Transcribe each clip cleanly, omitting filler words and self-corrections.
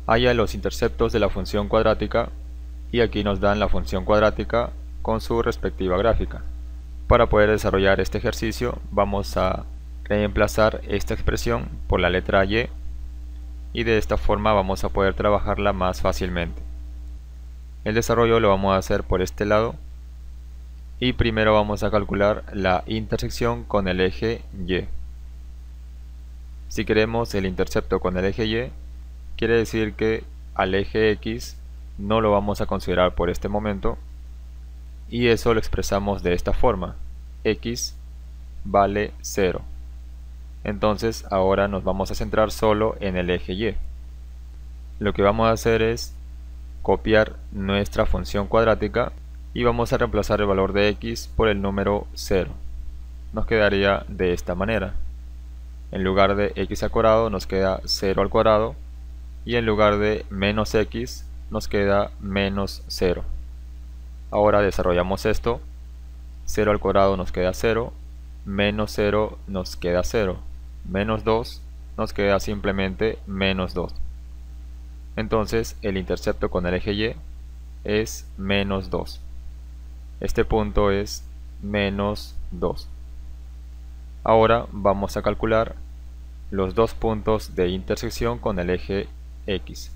halla los interceptos de la función cuadrática y aquí nos dan la función cuadrática con su respectiva gráfica. Para poder desarrollar este ejercicio vamos a reemplazar esta expresión por la letra y de esta forma vamos a poder trabajarla más fácilmente. El desarrollo lo vamos a hacer por este lado y primero vamos a calcular la intersección con el eje Y. Si queremos el intercepto con el eje Y, quiere decir que al eje X no lo vamos a considerar por este momento y eso lo expresamos de esta forma: X vale 0. Entonces ahora nos vamos a centrar solo en el eje Y. Lo que vamos a hacer es copiar nuestra función cuadrática y vamos a reemplazar el valor de X por el número 0. Nos quedaría de esta manera: en lugar de X al cuadrado nos queda 0 al cuadrado y en lugar de menos X nos queda menos 0. Ahora desarrollamos esto: 0 al cuadrado nos queda 0, menos 0 nos queda 0, menos 2 nos queda simplemente menos 2. Entonces el intercepto con el eje Y es menos 2. Este punto es menos 2. Ahora vamos a calcular los dos puntos de intersección con el eje X.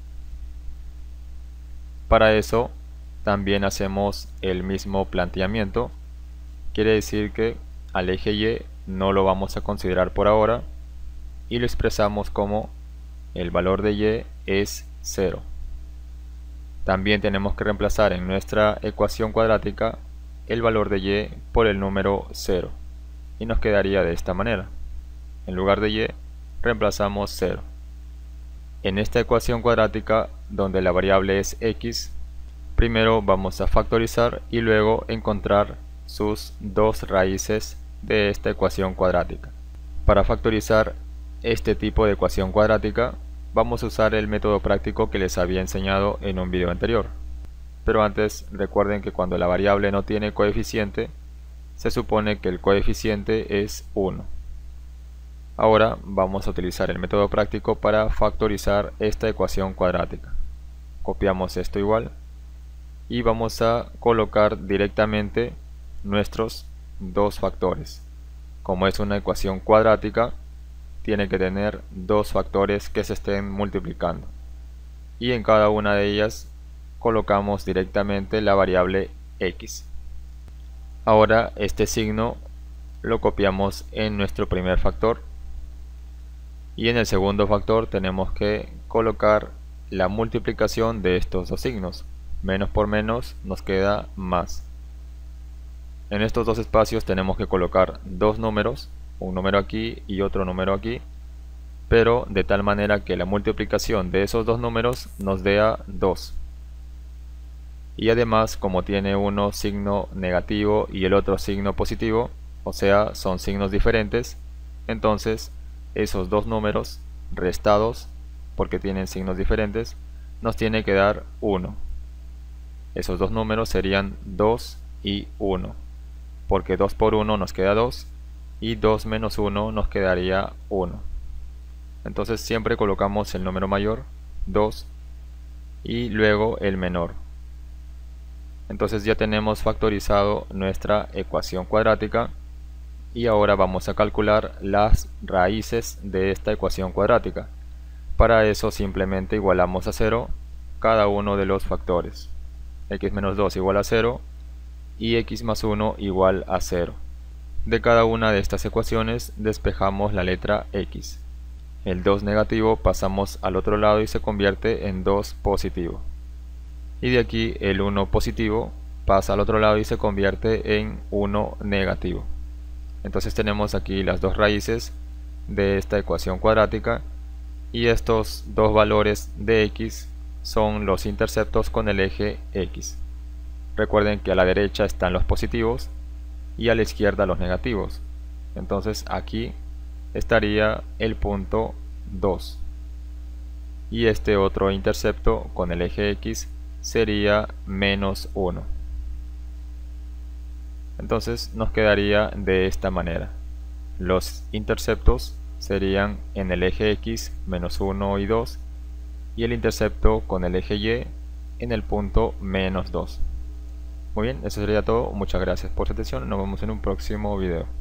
Para eso también hacemos el mismo planteamiento. Quiere decir que al eje Y no lo vamos a considerar por ahora y lo expresamos como el valor de Y es 0. También tenemos que reemplazar en nuestra ecuación cuadrática el valor de Y por el número 0 y nos quedaría de esta manera: en lugar de Y reemplazamos 0. En esta ecuación cuadrática donde la variable es X, primero vamos a factorizar y luego encontrar sus dos raíces de esta ecuación cuadrática. Para factorizar este tipo de ecuación cuadrática vamos a usar el método práctico que les había enseñado en un video anterior. Pero antes recuerden que cuando la variable no tiene coeficiente, se supone que el coeficiente es 1. Ahora vamos a utilizar el método práctico para factorizar esta ecuación cuadrática. Copiamos esto igual y vamos a colocar directamente nuestros dos factores. Como es una ecuación cuadrática, tiene que tener dos factores que se estén multiplicando. Y en cada una de ellas colocamos directamente la variable X. Ahora este signo lo copiamos en nuestro primer factor. Y en el segundo factor tenemos que colocar la multiplicación de estos dos signos. Menos por menos nos queda más. En estos dos espacios tenemos que colocar dos números, un número aquí y otro número aquí, pero de tal manera que la multiplicación de esos dos números nos dé 2. Y además, como tiene uno signo negativo y el otro signo positivo, o sea, son signos diferentes, entonces esos dos números restados, porque tienen signos diferentes, nos tiene que dar 1. Esos dos números serían 2 y 1, porque 2 por 1 nos queda 2 y 2 menos 1 nos quedaría 1. Entonces siempre colocamos el número mayor, 2, y luego el menor. Entonces ya tenemos factorizado nuestra ecuación cuadrática y ahora vamos a calcular las raíces de esta ecuación cuadrática. Para eso simplemente igualamos a 0 cada uno de los factores. X menos 2 igual a 0 y X más 1 igual a 0. De cada una de estas ecuaciones despejamos la letra X. El 2 negativo pasamos al otro lado y se convierte en 2 positivo. Y de aquí el 1 positivo pasa al otro lado y se convierte en 1 negativo. Entonces tenemos aquí las dos raíces de esta ecuación cuadrática y estos dos valores de X son los interceptos con el eje X. Recuerden que a la derecha están los positivos y a la izquierda los negativos. Entonces aquí estaría el punto 2 y este otro intercepto con el eje X sería menos 1. Entonces nos quedaría de esta manera: los interceptos serían en el eje X menos 1 y 2 y el intercepto con el eje Y en el punto -2. Muy bien, eso sería todo. Muchas gracias por su atención. Nos vemos en un próximo video.